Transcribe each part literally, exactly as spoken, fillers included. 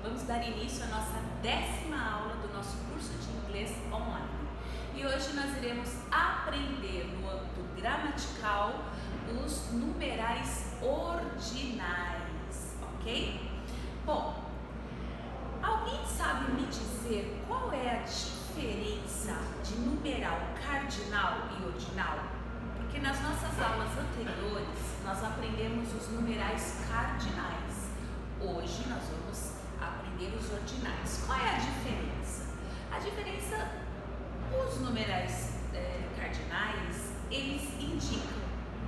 Vamos dar início à nossa décima aula do nosso curso de inglês online. E hoje nós iremos aprender no âmbito gramatical os numerais ordinais, ok? Bom, alguém sabe me dizer qual é a diferença de numeral cardinal e ordinal? Porque nas nossas aulas anteriores nós aprendemos os numerais cardinais. Hoje nós vamos aprender os ordinais. Qual é a diferença? A diferença, os numerais é, cardinais, eles indicam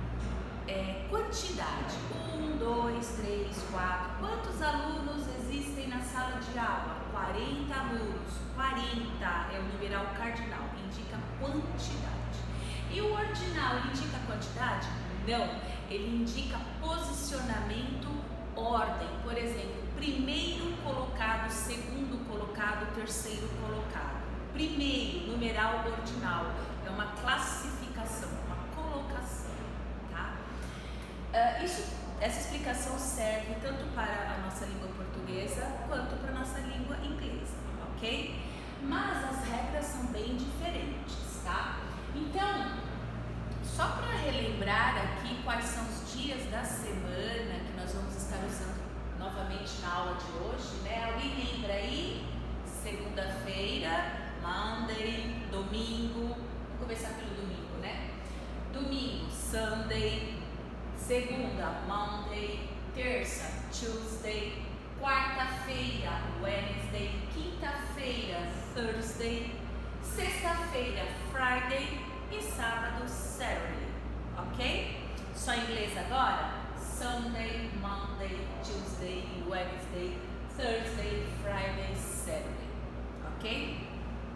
é, quantidade. Um, dois, três, quatro. Quantos alunos existem na sala de aula? quarenta alunos. quarenta é o numeral cardinal, indica quantidade. E o ordinal indica quantidade? Não, ele indica posicionamento, ordem. Por exemplo, primeiro colocado, segundo colocado, terceiro colocado. Primeiro, numeral ordinal, é uma classificação, uma colocação, tá? Uh, isso, essa explicação serve tanto para a nossa língua portuguesa quanto para a nossa língua inglesa, ok? Mas as regras são bem diferentes, tá? Então, só para relembrar aqui quais são os dias da semana que nós vamos estar usando novamente na aula de hoje, né? Alguém lembra aí? Segunda-feira, Monday, domingo, vamos começar pelo domingo, né? Domingo, Sunday, segunda, Monday, terça, Tuesday, quarta-feira, Wednesday, quinta-feira, Thursday, sexta-feira, Friday e sábado, Saturday, ok? Só em inglês agora? Sunday, Monday, Tuesday, Wednesday, Thursday, Friday, Saturday, ok?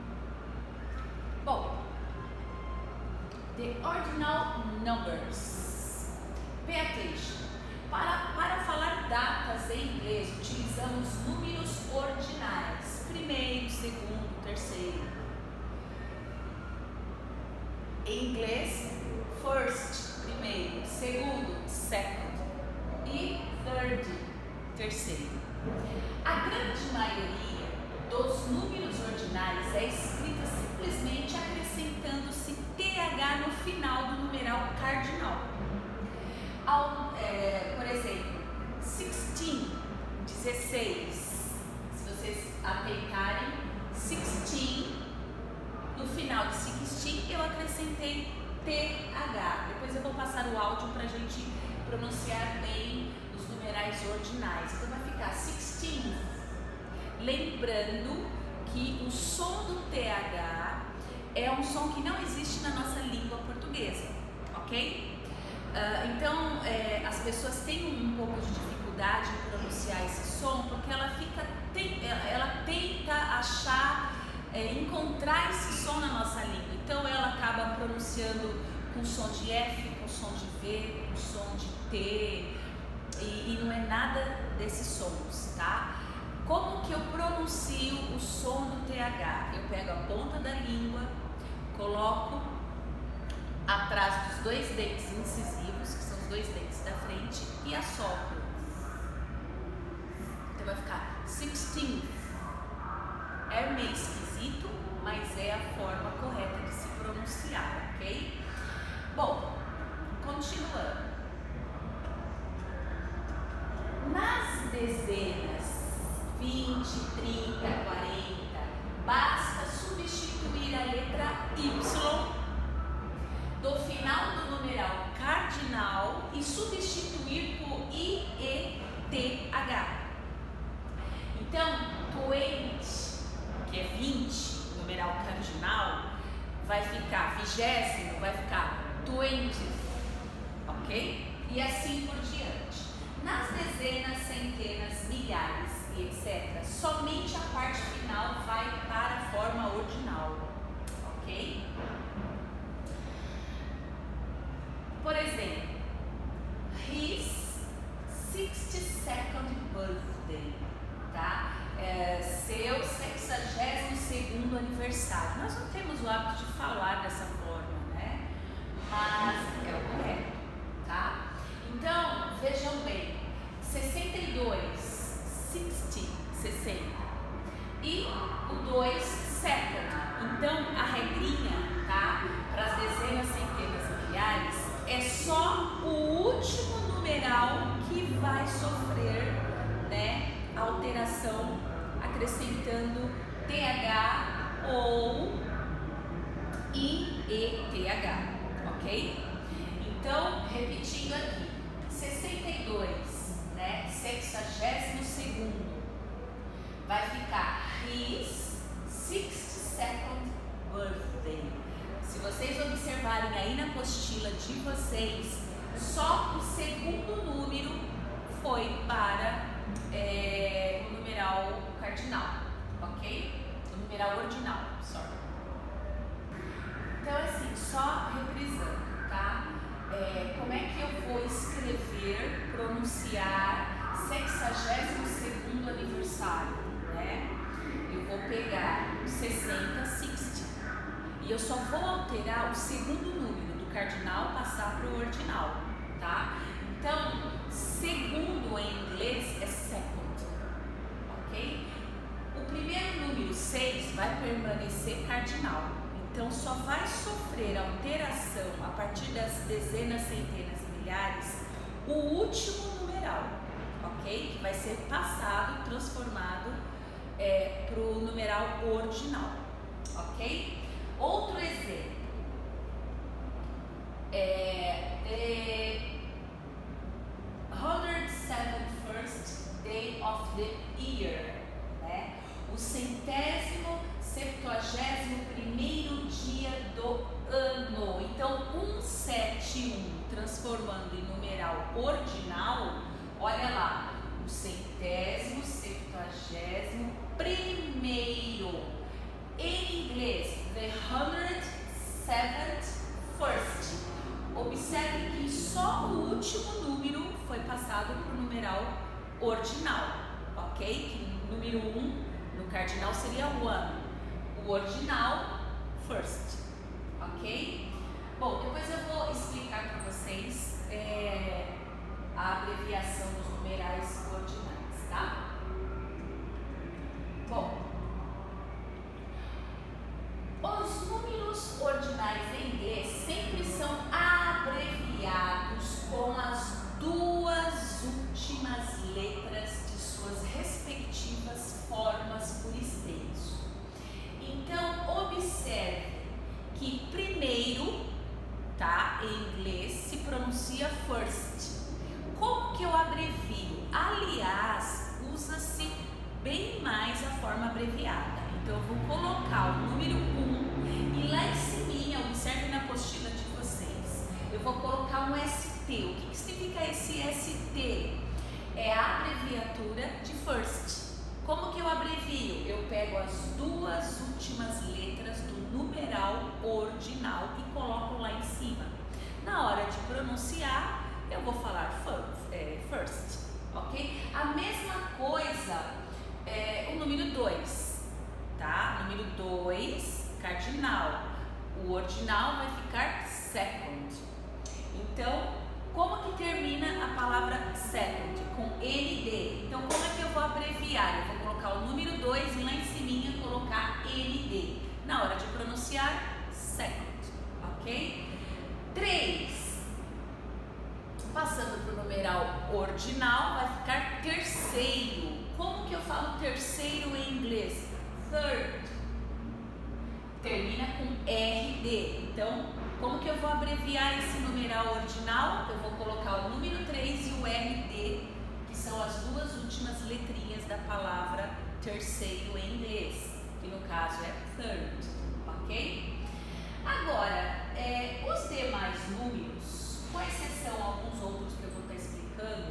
Bom, the ordinal numbers. Pay attention. Para, para falar datas em inglês, utilizamos números ordinais. Primeiro, segundo, terceiro. Em inglês, first, primeiro, segundo, second e third, terceiro. A grande maioria dos números ordinais é escrita simplesmente acrescentando-se T H no final do numeral cardinal. Ao, é, por exemplo, sixteen, dezesseis. Se vocês atentarem, sixteen, no final de sixteen eu acrescentei T H. Depois eu vou passar o áudio para a gente pronunciar bem os numerais ordinais. Então vai ficar sixteen. Lembrando que o som do T H é um som que não existe na nossa língua portuguesa, ok? Uh, então é, as pessoas têm um pouco de dificuldade em pronunciar esse som porque ela fica, tem, ela, ela tenta achar, é, encontrar esse som na nossa língua. Então ela acaba pronunciando com som de F, com som de V, com som de T, e, e não é nada desses sons, tá? Como que eu pronuncio o som do T H? Eu pego a ponta da língua, coloco atrás dos dois dentes incisivos, que são os dois dentes da frente, e assopro. Então vai ficar sixteen. É meio esquisito, mas é a forma correta de se pronunciar, ok? Bom, continuando. Nas dezenas vinte, trinta, quarenta, basta substituir a letra Y do final do numeral cardinal e substituir por I E T H. Então, twenty, que é vinte, numeral cardinal, vai ficar vigésimo, vai ficar twenty, ok? E assim por diante. Nas dezenas, centenas, milhares e etcétera, somente a parte final vai para a forma ordinal, ok? Por exemplo, his sixty-second birthday, tá? É, seu sexagésimo segundo aniversário. Nós não temos o hábito de falar dessa forma, né? Mas é o correto, tá? Então, vejam bem, sessenta e dois, sessenta, sessenta. E o dois, second. Então, a regrinha, tá? Para as dezenas, centenas e milhares, é só o último numeral que vai sofrer, né, alteração, acrescentando T H ou I E T H, ok? Então, repetindo aqui, sessenta e dois, né, sexagésimo segundo, vai ficar his sixty-second birthday. Se vocês observarem aí na apostila de vocês, só o segundo número foi para é, o numeral cardinal, ok? O numeral ordinal, sorry. Então, assim, só reprisando, tá? É, como é que eu vou escrever, pronunciar sexagésimo segundo aniversário, né? Eu vou pegar o sessenta, sessenta, e eu só vou alterar o segundo número do cardinal passar para o ordinal, tá? Então, segundo em inglês é second, ok? O primeiro número seis vai permanecer cardinal, então só vai sofrer alteração a partir das dezenas, centenas e milhares o último numeral, ok? Que vai ser passado, transformado é, para o numeral ordinal, ok? Outro exemplo é the one hundred seventy-first day of the year, né? O centésimo, septuagésimo primeiro dia do ano. Então, cento e setenta e um transformando em numeral ordinal, olha lá, o centésimo, septuagésimo primeiro. Em inglês, the one hundred seventy-first. Observe que só o último número foi passado para o numeral ordinal, ok? Que número um no cardinal seria one, o ordinal first, ok? Bom, depois eu vou explicar para vocês é, a abreviação dos numerais ordinais, tá? Bom, os números ordinais em inglês sempre são abreviados com as duas últimas letras de suas respectivas formas por extenso. Então, observe que primeiro, tá, em inglês se pronuncia first. Como que eu abrevio? Aliás, usa-se bem mais a forma abreviada. Então, eu vou colocar o número um e lá em cima, observe na apostila de vocês, eu vou colocar um S T. O que, que significa esse S T? É a abreviatura de first. Como que eu abrevio? Eu pego as duas últimas letras do numeral ordinal e coloco lá em cima. Na hora de pronunciar, eu vou falar first, é, first, ok? A mesma coisa é o número dois. Tá? Número dois, cardinal. O ordinal vai ficar second. Então, como que termina a palavra second? Com N D. Então, como é que eu vou abreviar? Eu vou colocar o número dois e lá em cima colocar N D. Na hora de pronunciar, second. Ok? três. Passando para o numeral ordinal, vai ficar terceiro. Como que eu falo terceiro em inglês? Third. Termina com R D. Então, como que eu vou abreviar esse numeral ordinal? Eu vou colocar o número três e o R D, que são as duas últimas letrinhas da palavra terceiro em inglês, que no caso é third, ok? Agora, é, os demais números, com exceção a alguns outros que eu vou estar explicando,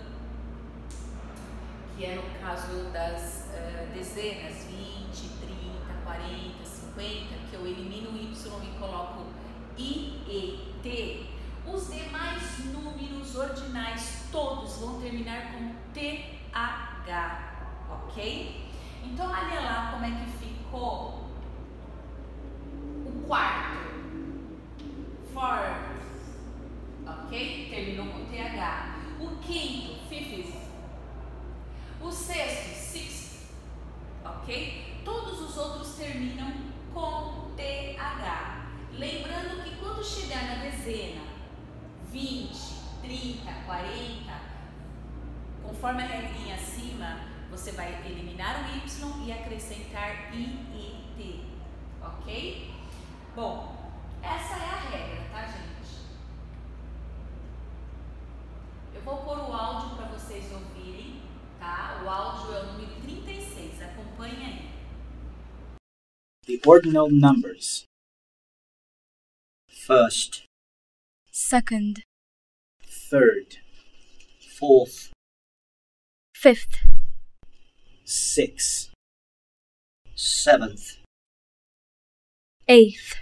que é no caso das uh, dezenas, vinte, trinta, quarenta, cinquenta, que eu elimino o Y e coloco I E T, os demais números ordinais todos vão terminar com T H, ok? Então, olha lá como é que ficou o quarto, fourth, ok? Terminou com T H. O quinto, fifth. O sexto, sixth. ok? Todos os outros terminam com T H. Lembrando que quando chegar na dezena vinte, trinta, quarenta, conforme a regrinha acima, você vai eliminar o Y e acrescentar I E T, ok? Bom, essa é a regra, tá, gente? Eu vou pôr o áudio para vocês ouvirem, tá? O áudio é o número trinta e seis, acompanhe aí. The ordinal numbers. First, second, third, fourth, fifth, sixth, seventh, eighth,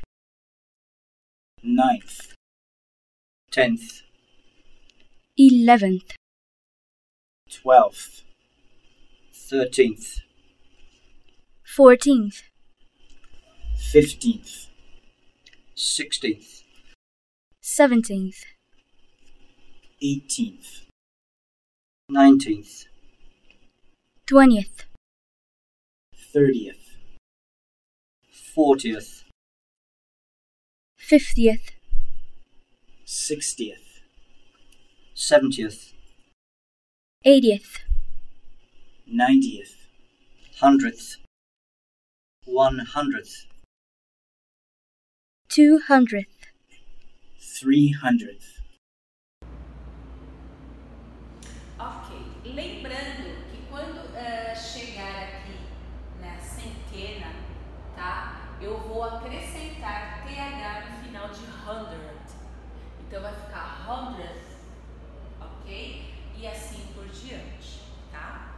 ninth, tenth, eleventh, twelfth, thirteenth, fourteenth, fifteenth, sixteenth, seventeenth, eighteenth, nineteenth, twentieth, thirtieth, fortieth, fiftieth, sixtieth, seventieth, eightieth, ninetieth, hundredth, one hundredth, two hundredth, three hundredth. Ok, lembrando que quando uh, chegar aqui na centena, tá? Eu vou acrescentar T H no final de hundred. Então vai ficar hundredth, ok? E assim por diante, tá?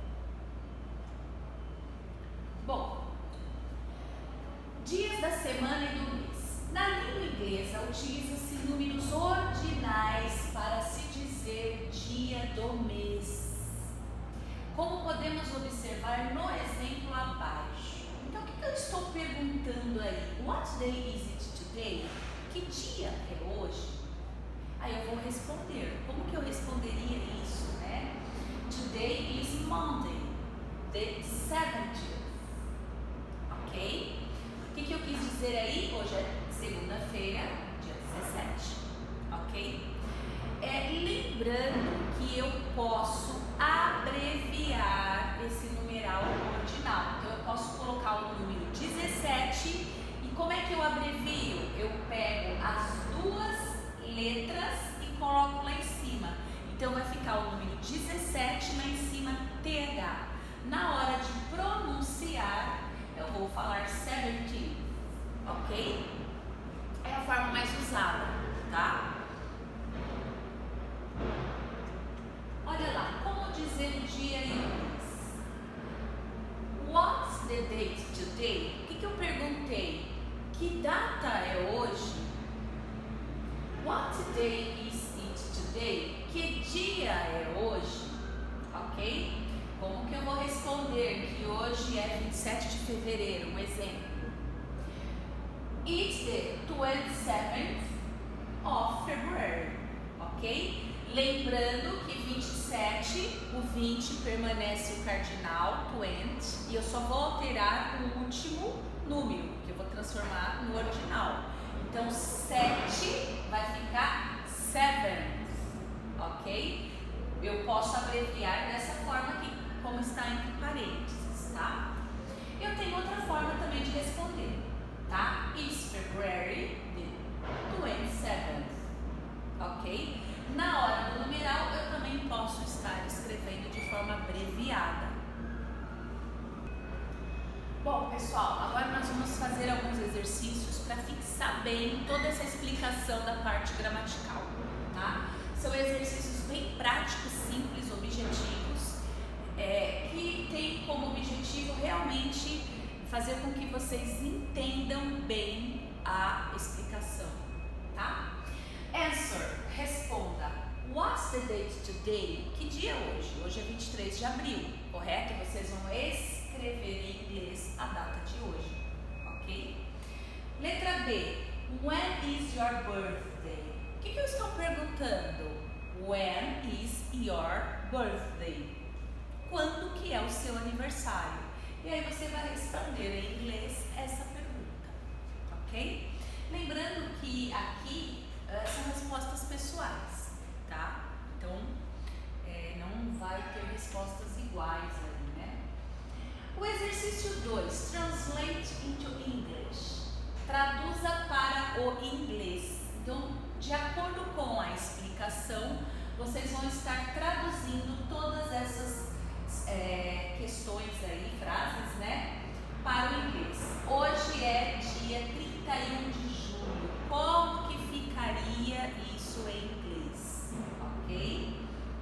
Bom, dias da semana e do mês. Na língua inglesa, utiliza-se números ordinais para se dizer o dia do mês. Como podemos observar no exemplo abaixo. Então, o que, que eu estou perguntando aí? What day is it today? Que dia é hoje? Aí eu vou responder. Como que eu responderia isso, né? Today is Monday, the seventeenth. Ok? O que, que eu quis dizer aí? Hoje é segunda-feira, dia dezessete. Ok? É, lembrando que eu posso abreviar esse numeral ordinal. Então, eu posso colocar o número dezessete e como é que eu abrevio? Eu pego as duas letras e coloco lá em cima. Então, vai ficar o número dezessete lá em cima, T H. Na hora de pronunciar, eu vou falar seventeen, ok? É a forma mais usada, tá? Olha lá, como dizer o dia e o mês? What's the date today? O que, que eu perguntei? Que data é hoje? What day is it today? Que dia é hoje? Ok? Como que eu vou responder que hoje é vinte e sete de fevereiro? Um exemplo. It's the twenty-seventh of February. Ok? Lembrando que vinte e sete, o vinte permanece o cardinal, twenty, e eu só vou alterar o último número, que eu vou transformar no ordinal. Então, sete vai ficar seventh, ok? Eu posso abreviar dessa forma aqui, como está entre parênteses, tá? Eu tenho outra forma também de responder, tá? It's February the twenty-seventh, ok? Na hora do numeral, eu também posso estar escrevendo de forma abreviada. Bom, pessoal, agora nós vamos fazer alguns exercícios para fixar bem toda essa explicação da parte gramatical, tá? São exercícios bem práticos, simples, objetivos, é, que tem como objetivo realmente fazer com que vocês entendam bem a explicação, tá? Answer, responda. What's the date today? Que dia é hoje? Hoje é vinte e três de abril, correto? Vocês vão escrever em inglês a data de hoje, ok? Letra B. When is your birthday? O que, que eu estou perguntando? When is your birthday? Quando que é o seu aniversário? E aí você vai responder em inglês essa pergunta, ok? Lembrando que aqui uh, são respostas pessoais, tá? Então, é, não vai ter respostas iguais aí, né? O exercício dois, Translate into English. Traduza para o inglês. Então, de acordo com a explicação, vocês vão estar traduzindo todas essas é, questões aí, frases, né, para o inglês. Hoje é dia trinta e um de julho. Como que ficaria isso em inglês? Ok?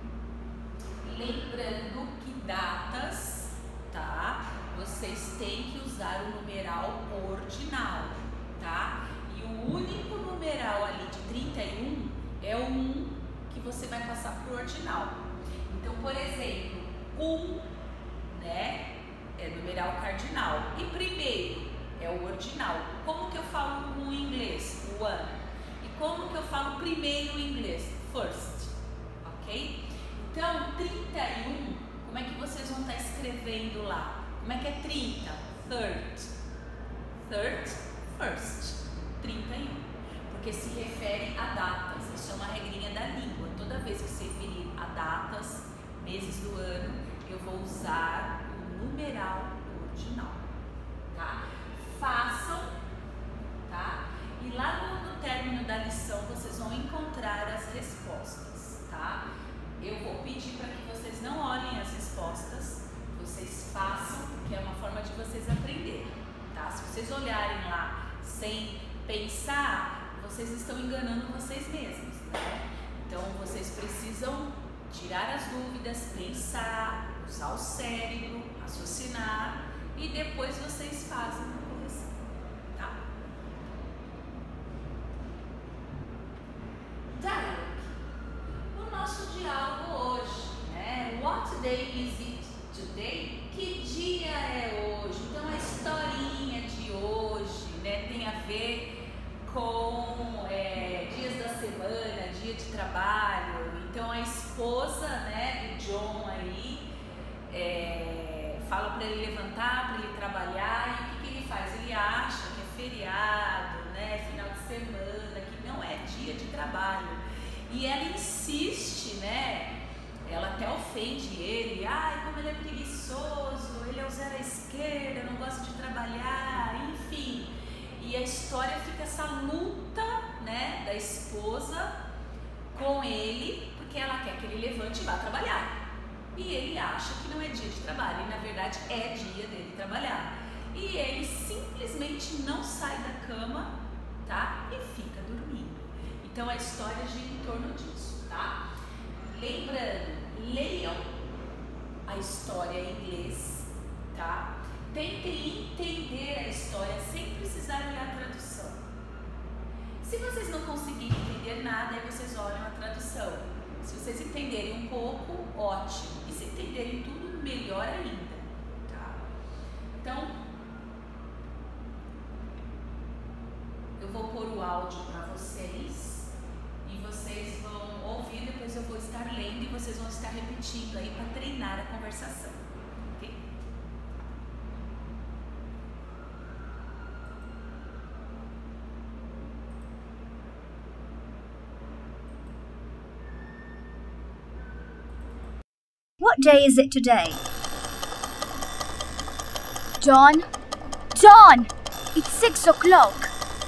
Lembrando que datas, tá? Vocês têm que usar o numeral ordinal, tá? E o único numeral ali de trinta e um é o um que você vai passar para o ordinal. Então, por exemplo, um, né, é numeral cardinal. E primeiro é o ordinal. Como que eu falo um em inglês? One. E como que eu falo primeiro em inglês? First. Ok? Então, trinta e um, como é que vocês vão estar escrevendo lá? Como é que é trinta? Third. Third, first. trinta e um. Porque se refere a datas. Isso é uma regrinha da língua. Toda vez que se referir a datas, meses do ano, eu vou usar o numeral ordinal, tá? Façam, tá? E lá no, no término da lição vocês vão encontrar as respostas, tá? Eu vou pedir para que vocês não olhem as respostas, vocês façam, porque é uma forma de vocês aprenderem, tá? Se vocês olharem lá sem pensar, vocês estão enganando vocês mesmos, né? Então vocês precisam tirar as dúvidas, pensar, usar o cérebro, raciocinar e depois vocês fazem a correção, tá? Dialogue. O nosso diálogo hoje, né? What day is it today? Que dia é hoje? Então a historinha de hoje, né, tem a ver com é, dias da semana, dia de trabalho. Então a esposa, né, do John aí é, fala para ele levantar, para ele trabalhar, e o que, que ele faz? Ele acha que é feriado, né, final de semana, que não é dia de trabalho. E ela insiste, né, ela até ofende ele, ai, como ele é preguiçoso, ele é o zero à esquerda, não gosta de trabalhar, enfim. E a história fica essa luta, né, da esposa com ele, porque ela quer que ele levante e vá trabalhar. E ele acha que não é dia de trabalho, e na verdade é dia dele trabalhar. E ele simplesmente não sai da cama, tá? E fica dormindo. Então a história gira em torno disso, tá? Lembrando, leiam a história em inglês, tá? Tentem entender a história sem precisar olhar a tradução. Se vocês não conseguirem entender nada, aí vocês olham a tradução. Se vocês entenderem um pouco, ótimo. E se entenderem tudo, melhor ainda, tá? Então, eu vou pôr o áudio para vocês e vocês vão ouvir, depois eu vou estar lendo e vocês vão estar repetindo aí para treinar a conversação, ok? What day is it today? John? John! It's six o'clock.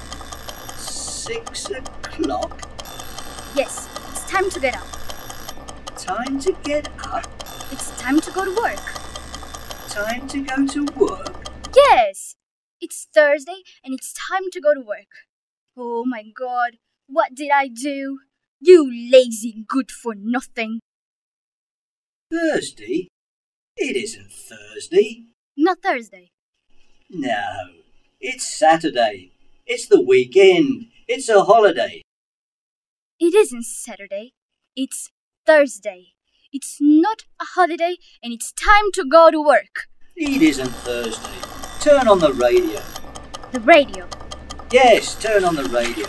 Six o'clock? Yes, it's time to get up. Time to get up? It's time to go to work. Time to go to work? Yes! It's Thursday and it's time to go to work. Oh my God, what did I do? You lazy good for nothing. Thursday? It isn't Thursday. Not Thursday. No, it's Saturday. It's the weekend. It's a holiday. It isn't Saturday. It's Thursday. It's not a holiday and it's time to go to work. It isn't Thursday. Turn on the radio. The radio. Yes, turn on the radio.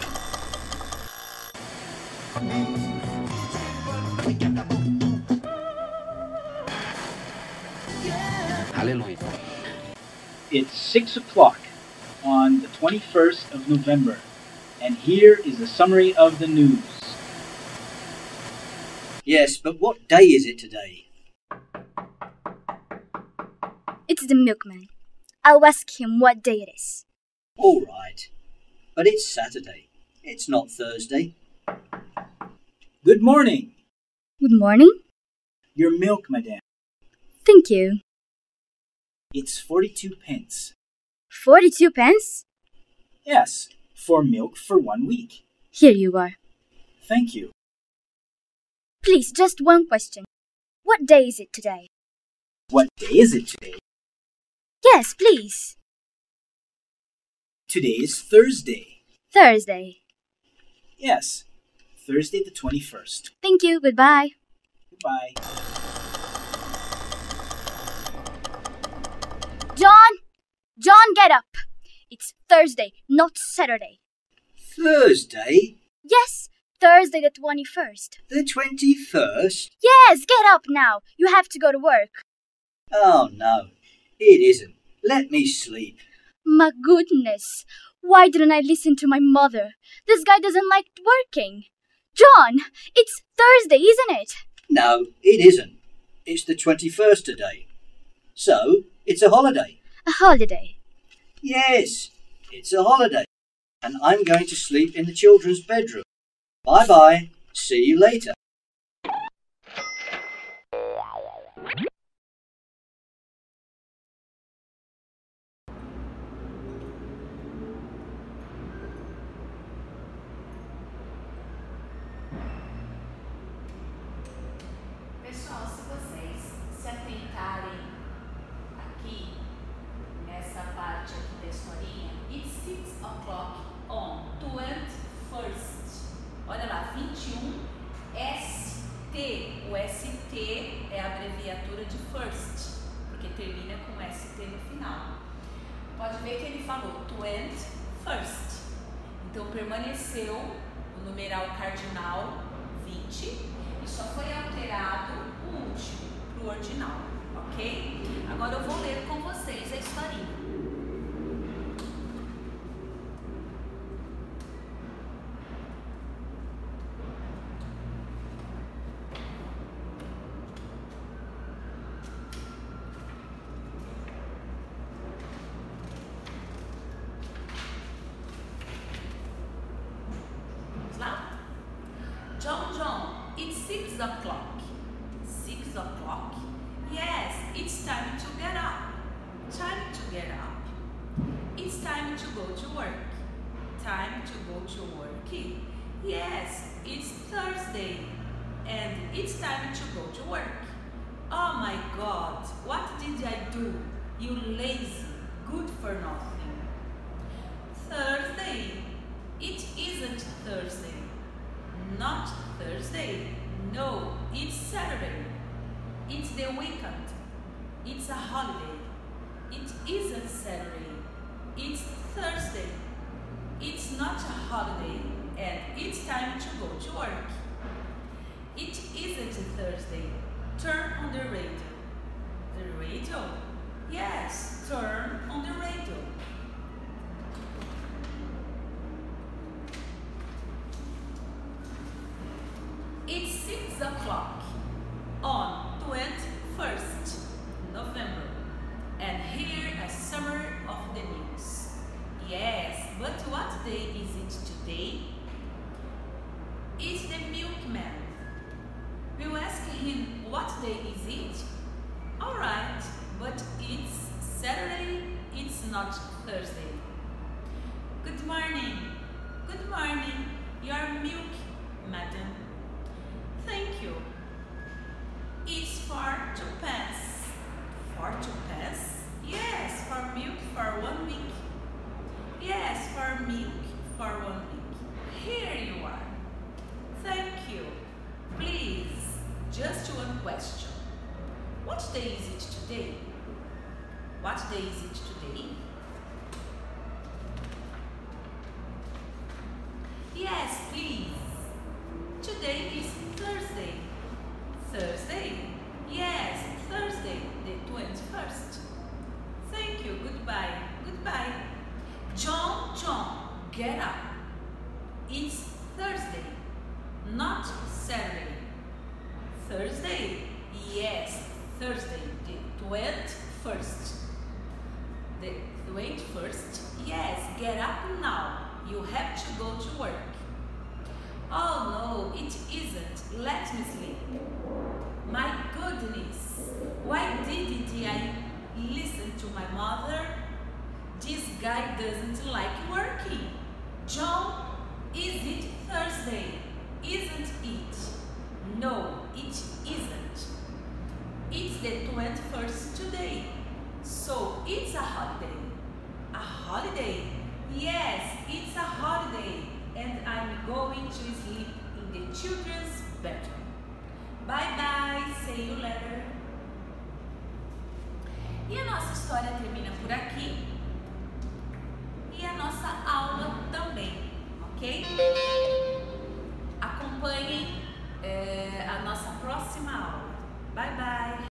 Aleluia. it's six o'clock on the twenty-first of November, and here is a summary of the news. Yes, but what day is it today? It's the milkman. I'll ask him what day it is. All right, but it's Saturday. It's not Thursday. Good morning. Good morning. Your milk, madame. Thank you. It's forty-two pence. Forty-two pence? Yes, for milk for one week. Here you are. Thank you. Please, just one question. What day is it today? What day is it today? Yes, please. Today is Thursday. Thursday. Yes, Thursday the twenty-first. Thank you. Goodbye. Goodbye. John! John, get up! It's Thursday, not Saturday. Thursday? Yes, Thursday the twenty-first. The twenty-first? Yes, get up now. You have to go to work. Oh, no, it isn't. Let me sleep. My goodness. Why didn't I listen to my mother? This guy doesn't like working. John, it's Thursday, isn't it? No, it isn't. It's the twenty-first today. So, it's a holiday. A holiday. Yes, it's a holiday. And I'm going to sleep in the children's bedroom. Bye-bye. See you later. Pessoal, se vocês se atentarem aqui nessa parte aqui da historinha, it's six o'clock on twenty-first. Olha lá, vinte e um S T. O S T é a abreviatura de first, porque termina com S T no final. Pode ver que ele falou twenty-first. Então permaneceu o numeral cardinal vinte e só foi alterado o último para o ordinal, ok? Agora eu vou ler com vocês a historinha. Vamos lá? John, John, it's six o'clock. Six o'clock? Yes, it's time to get up. Time to get up. It's time to go to work. Time to go to work. Yes, it's Thursday. And it's time to go to work. Oh my God, what did I do? You lazy, good for nothing. Thursday? It isn't Thursday. Not Thursday. No, it's Saturday. It's the weekend. It's a holiday. It isn't Saturday. It's Thursday. It's not a holiday, and it's time to go to work. It isn't Thursday. Turn on the radio. The radio? Yes, turn on the radio. It's six o'clock on twenty-first November, and here a summary of the news. Yes, but what day is it today? It's the milkman. We'll ask him what day is it? Alright, but it's Saturday, it's not Thursday. Good morning. Good morning. Your milk, madam. Thank you. It's for two pence. For two pence? Yes, for milk for one week. Yes, for milk for one week. Here you are. Thank you. Please, just one question. What day is it today? What day is it today? Yes, please. Today is Thursday. Thursday? Yes, Thursday, the twenty-first. Thank you, goodbye. get up. It's Thursday, not Saturday. Thursday? Yes, Thursday, the twenty-first. The twenty-first? Yes, get up now. You have to go to work. Oh no, it isn't. Let me sleep. My goodness, why didn't I listen to my mother? This guy doesn't like working. John, is it Thursday? Isn't it? No, it isn't. It's the twenty-first today, so it's a holiday. A holiday? Yes, it's a holiday, and I'm going to sleep in the children's bedroom. Bye bye, see you later. E a nossa história termina por aqui. E a nossa aula também, ok? Acompanhem é, a nossa próxima aula. Bye bye!